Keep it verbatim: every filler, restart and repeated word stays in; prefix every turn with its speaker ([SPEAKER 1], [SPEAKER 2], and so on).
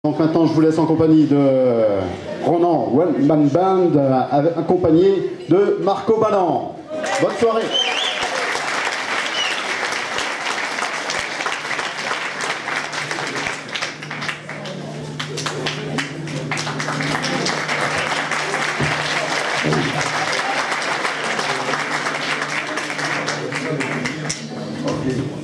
[SPEAKER 1] Donc maintenant je vous laisse en compagnie de Ronan One Man Band, accompagné de Marco Ballan. Bonne soirée. Okay.